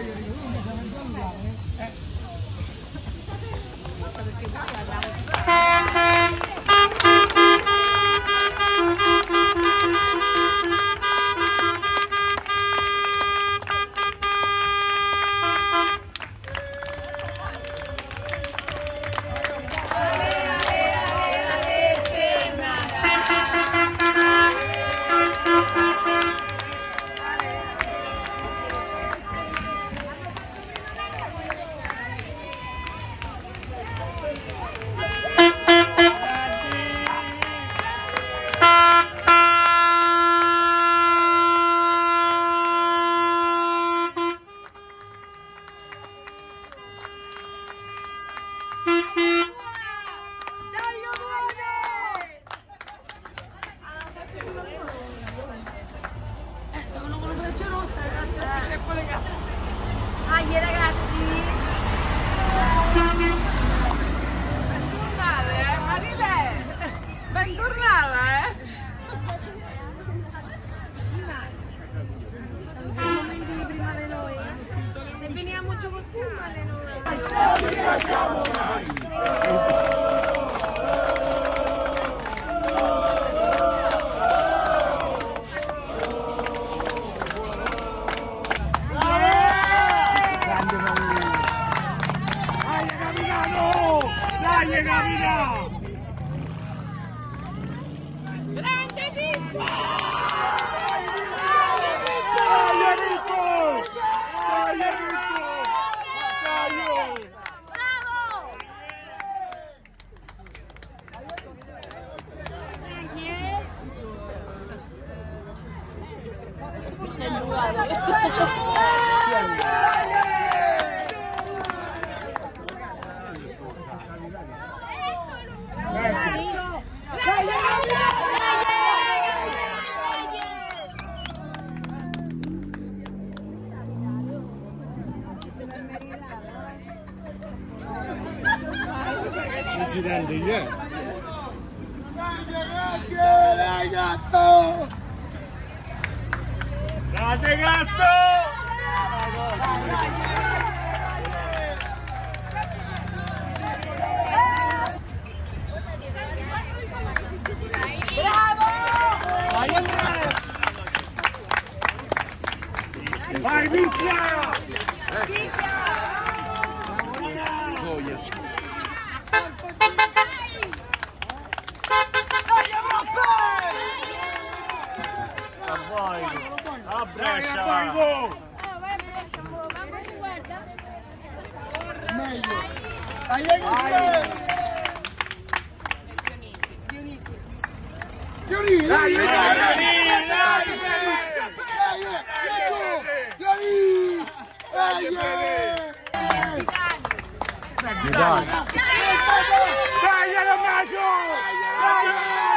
Stavano con la freccia rossa, ragazzi, c'è collegato. Dai ragazzi! Bentornata, Marile! Bentornata, Sono momenti di prima di noi. Se veniamo giù col pullman e noi. Dai, capitano! Grande Pippo! Dai, Pippo! Dai, Pippo! Dai! Bravo! Presidente, dai cazzo! Dai cazzo! Bravo! Vai Andrea! Vai Picchia! A Brescia! Vai a Brescia, ma ci guarda. Meglio! Dai, Dionisi! Dai, Dai,